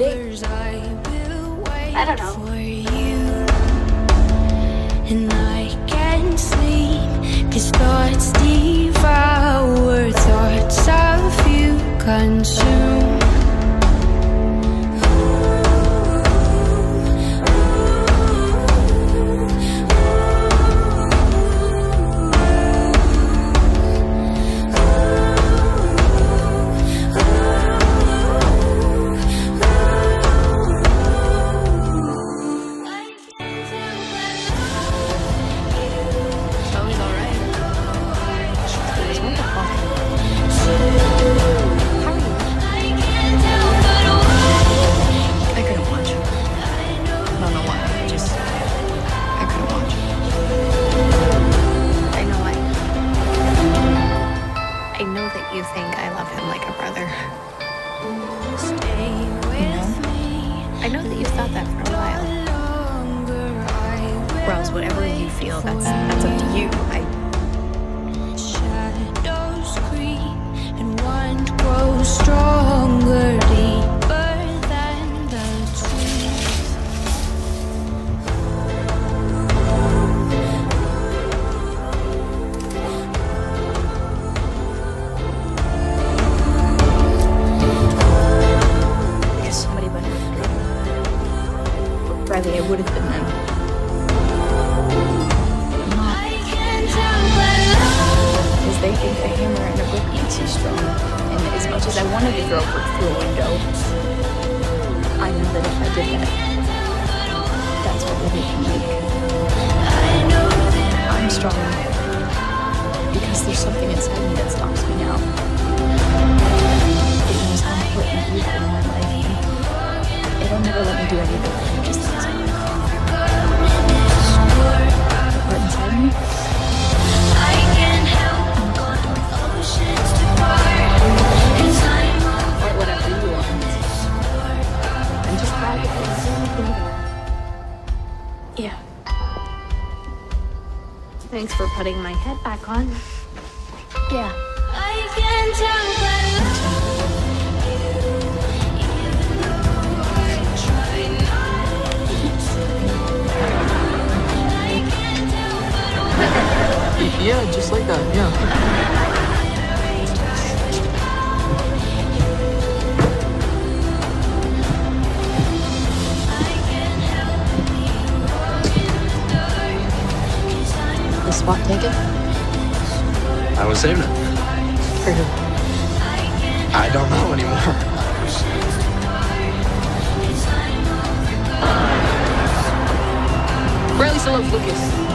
date? I don't know. And I can't sleep, 'cause thoughts devour, thoughts of you consume. You think I love him like a brother. I know that you've thought that for a while. Rose, whatever you feel, that's up to you. Shadows creep and one grows stronger, deeper than the trees. Riley, I would have been them. I'm not. Because they think a hammer and a brick makes you strong. And as much as I wanted to throw a brick through a window, I know that if I did that, that's what living can make. I'm strong because there's something inside me that stops me now. It knows how important you've been in my life. It'll never let me do anything that you just does. But inside me, I can't help oceans to part. or whatever you want. I'm just glad that there's anything. Yeah. Thanks for putting my head back on. Yeah. I can't help but Yeah, just like that, yeah. The spot taken? I was saving it. For who? I don't know anymore. Riley still loves Lucas.